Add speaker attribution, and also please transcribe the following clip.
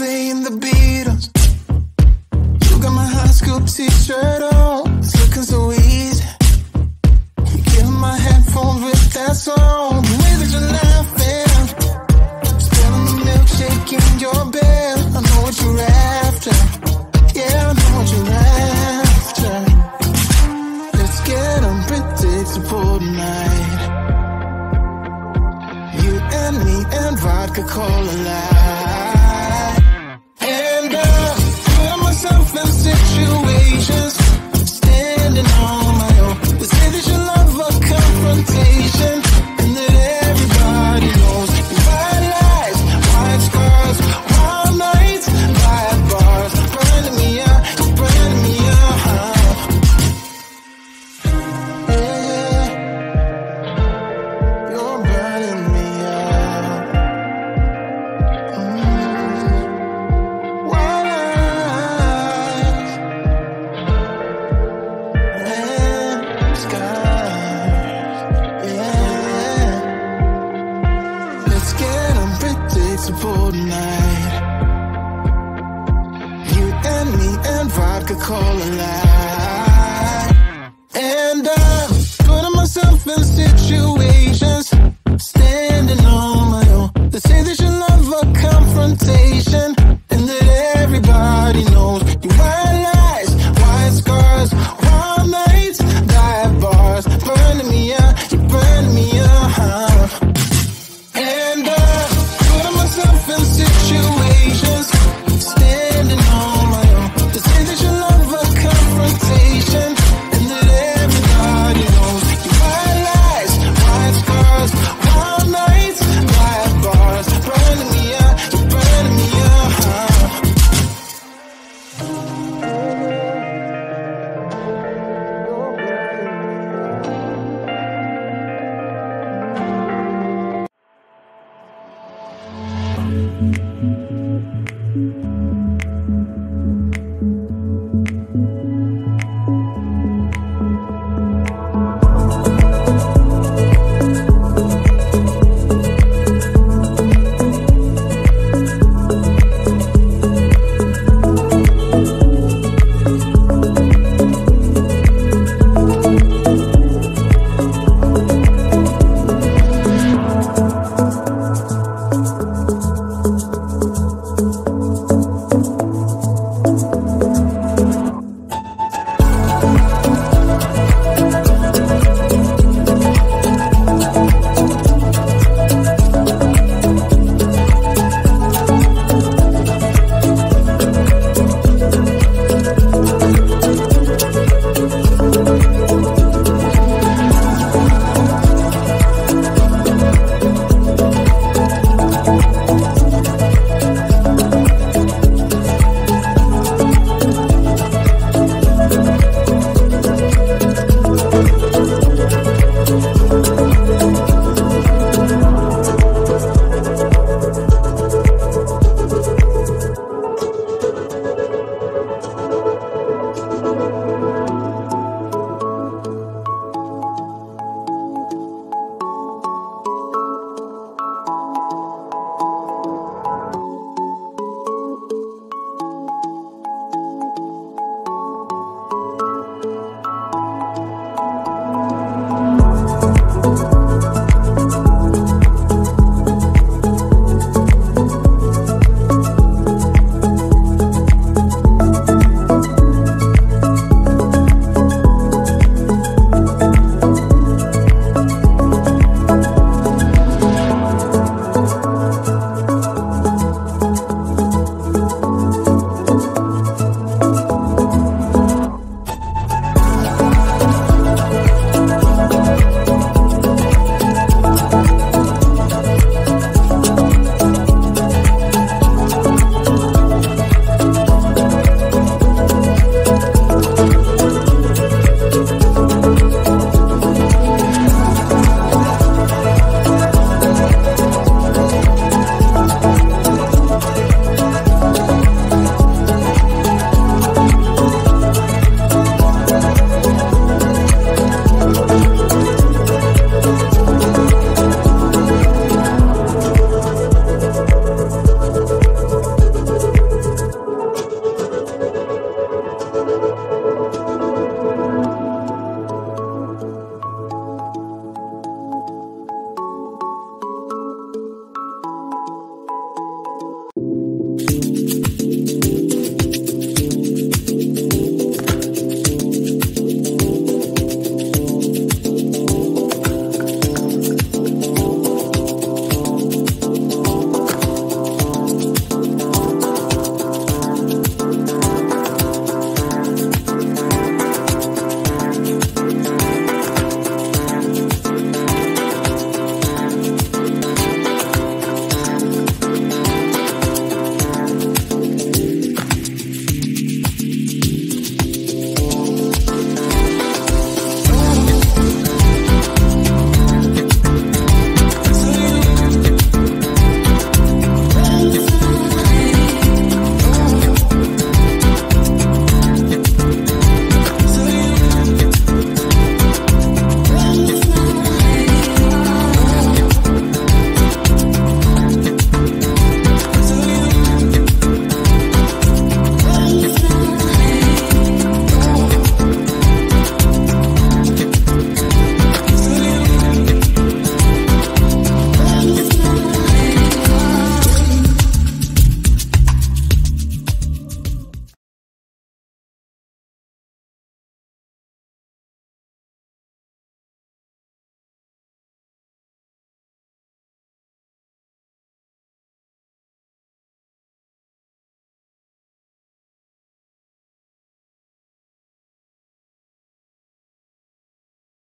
Speaker 1: playing the Beatles. You got my high school t-shirt on. It's looking so easy. You give my headphones with that song. The way that you're laughing, spilling the milkshake in your bed. I know what you're after. Yeah, I know what you're after. Let's get unpredictable tonight. You and me and vodka cola light. And I'm putting myself in situations, standing on my own. They say that you love a confrontation, and that everybody knows. White lies, white scars, wild nights, white bars, burning me out, burning me out. Yeah, you're burning me out. White lies and scars. Yeah, let's get unpredictable tonight. You and me and vodka cola light.